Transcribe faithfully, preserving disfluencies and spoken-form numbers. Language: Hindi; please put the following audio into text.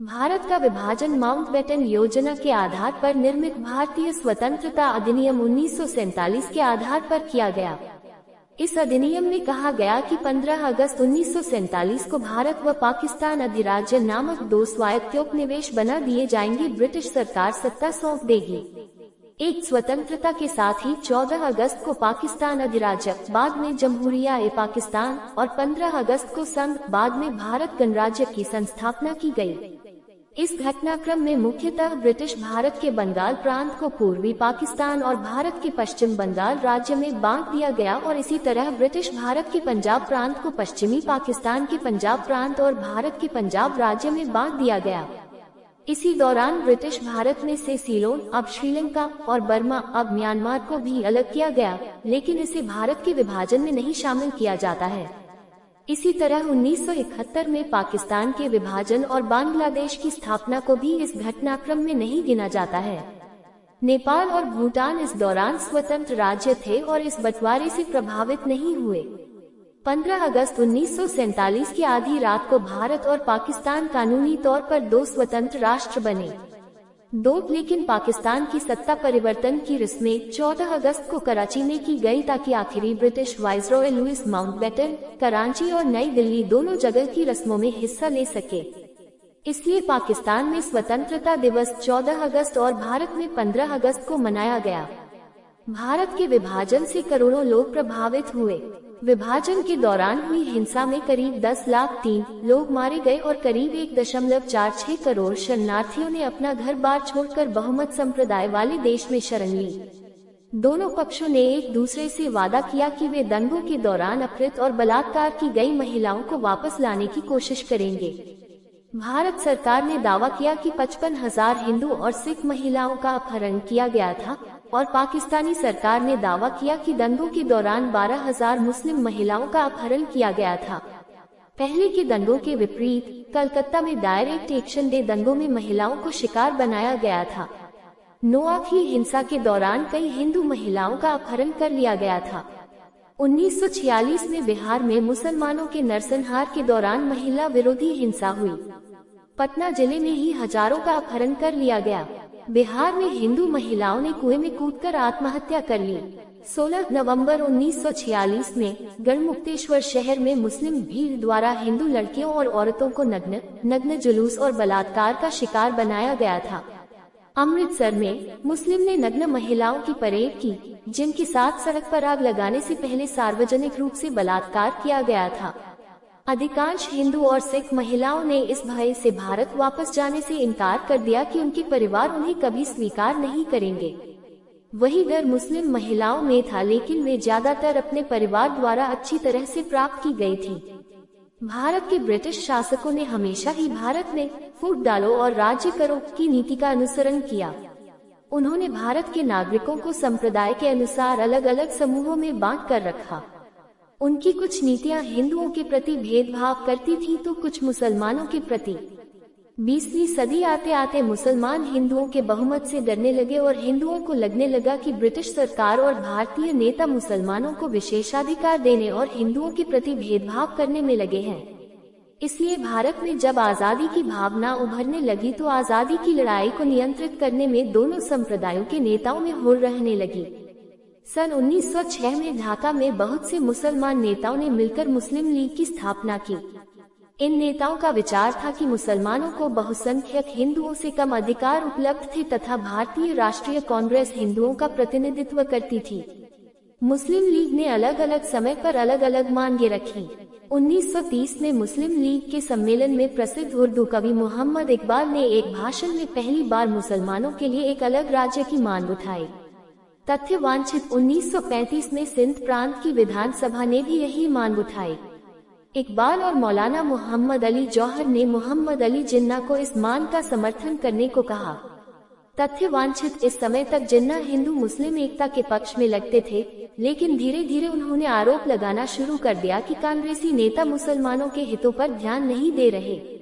भारत का विभाजन माउंटबेटन योजना के आधार पर निर्मित भारतीय स्वतंत्रता अधिनियम उन्नीस सौ सैंतालीस के आधार पर किया गया। इस अधिनियम में कहा गया कि पंद्रह अगस्त उन्नीस सौ सैंतालीस को भारत व पाकिस्तान अधिराज्य नामक दो स्वायत्तोपनिवेश बना दिए जाएंगे। ब्रिटिश सरकार सत्ता सौंप देगी। एक स्वतंत्रता के साथ ही चौदह अगस्त को पाकिस्तान अधिराज्य, बाद में जमहूरिया ए पाकिस्तान और पंद्रह अगस्त को संघ, बाद में भारत गणराज्य की संस्थापना की गई। इस घटनाक्रम में मुख्यतः ब्रिटिश भारत के बंगाल प्रांत को पूर्वी पाकिस्तान और भारत के पश्चिम बंगाल राज्य में बांट दिया गया और इसी तरह ब्रिटिश भारत के पंजाब प्रांत को पश्चिमी पाकिस्तान के पंजाब प्रांत और भारत के पंजाब राज्य में बांट दिया गया। इसी दौरान ब्रिटिश भारत में से सीलोन, अब श्रीलंका, और बर्मा, अब म्यांमार को भी अलग किया गया, लेकिन इसे भारत के विभाजन में नहीं शामिल किया जाता है। इसी तरह उन्नीस सौ इकहत्तर में पाकिस्तान के विभाजन और बांग्लादेश की स्थापना को भी इस घटनाक्रम में नहीं गिना जाता है। नेपाल और भूटान इस दौरान स्वतंत्र राज्य थे और इस बंटवारे से प्रभावित नहीं हुए। पंद्रह अगस्त उन्नीस सौ सैंतालीस की आधी रात को भारत और पाकिस्तान कानूनी तौर पर दो स्वतंत्र राष्ट्र बने। दो लेकिन पाकिस्तान की सत्ता परिवर्तन की रस्में चौदह अगस्त को कराची में की गई ताकि आखिरी British viceroy Louis Mountbatten Karachi और नई दिल्ली दोनों जगह की रस्मों में हिस्सा ले सके। इसलिए पाकिस्तान में स्वतंत्रता दिवस चौदह अगस्त और भारत में पंद्रह अगस्त को मनाया गया। भारत के विभाजन से करोड़ों लोग प्रभावित हुए। विभाजन के दौरान हुई हिंसा में करीब दस लाख तीन लोग मारे गए और करीब एक दशमलव चार छह करोड़ शरणार्थियों ने अपना घर बार छोड़कर बहुमत संप्रदाय वाले देश में शरण ली। दोनों पक्षों ने एक दूसरे से वादा किया कि वे दंगों के दौरान अपहृत और बलात्कार की गई महिलाओं को वापस लाने की कोशिश करेंगे। भारत सरकार ने दावा किया कि पचपन हजार हिंदू और सिख महिलाओं का अपहरण किया गया था और पाकिस्तानी सरकार ने दावा किया कि दंगों के दौरान बारह हजार मुस्लिम महिलाओं का अपहरण किया गया था। पहले के दंगों के विपरीत कलकत्ता में डायरेक्ट एक्शन डे दंगों में महिलाओं को शिकार बनाया गया था। नोआखी हिंसा के दौरान कई हिंदू महिलाओं का अपहरण कर लिया गया था। उन्नीस सौ छियालीस में बिहार में मुसलमानों के नरसंहार के दौरान महिला विरोधी हिंसा हुई। पटना जिले में ही हजारों का अपहरण कर लिया गया। बिहार में हिंदू महिलाओं ने कुएं में कूदकर आत्महत्या कर ली। सोलह नवंबर उन्नीस सौ छियालीस में गढ़मुक्तेश्वर शहर में मुस्लिम भीड़ द्वारा हिंदू लड़कियों और औरतों को नग्न नग्न जुलूस और बलात्कार का शिकार बनाया गया था। अमृतसर में मुस्लिम ने नग्न महिलाओं की परेड की, जिनके साथ सड़क पर आग लगाने से पहले सार्वजनिक रूप से बलात्कार किया गया था। अधिकांश हिंदू और सिख महिलाओं ने इस भय से भारत वापस जाने से इनकार कर दिया कि उनके परिवार उन्हें कभी स्वीकार नहीं करेंगे। वही डर मुस्लिम महिलाओं में था, लेकिन वे ज्यादातर अपने परिवार द्वारा अच्छी तरह से प्राप्त की गई थी। भारत के ब्रिटिश शासकों ने हमेशा ही भारत में फूट डालो और राज्य करो की नीति का अनुसरण किया। उन्होंने भारत के नागरिकों को संप्रदाय के अनुसार अलग अलग समूहों में बांट कर रखा। उनकी कुछ नीतियां हिंदुओं के प्रति भेदभाव करती थी तो कुछ मुसलमानों के प्रति। बीसवीं सदी आते आते मुसलमान हिंदुओं के बहुमत से डरने लगे और हिंदुओं को लगने लगा कि ब्रिटिश सरकार और भारतीय नेता मुसलमानों को विशेषाधिकार देने और हिंदुओं के प्रति भेदभाव करने में लगे हैं। इसलिए भारत में जब आजादी की भावना उभरने लगी तो आजादी की लड़ाई को नियंत्रित करने में दोनों संप्रदायों के नेताओं में होड़ रहने लगी। सन उन्नीस सौ छह में ढाका में बहुत से मुसलमान नेताओं ने मिलकर मुस्लिम लीग की स्थापना की। इन नेताओं का विचार था कि मुसलमानों को बहुसंख्यक हिंदुओं से कम अधिकार उपलब्ध थे तथा भारतीय राष्ट्रीय कांग्रेस हिंदुओं का प्रतिनिधित्व करती थी। मुस्लिम लीग ने अलग अलग समय पर अलग अलग मांगे रखी। उन्नीस सौ तीस में मुस्लिम लीग के सम्मेलन में प्रसिद्ध उर्दू कवि मोहम्मद इकबाल ने एक भाषण में पहली बार मुसलमानों के लिए एक अलग राज्य की मांग उठाई। तथ्य वांछित उन्नीस सौ पैंतीस में सिंध प्रांत की विधानसभा ने भी यही मांग उठाई। इकबाल और मौलाना मोहम्मद अली जौहर ने मोहम्मद अली जिन्ना को इस मांग का समर्थन करने को कहा। तथ्य वांछित इस समय तक जिन्ना हिंदू मुस्लिम एकता के पक्ष में लगते थे, लेकिन धीरे धीरे उन्होंने आरोप लगाना शुरू कर दिया कि कांग्रेसी नेता मुसलमानों के हितों पर ध्यान नहीं दे रहे।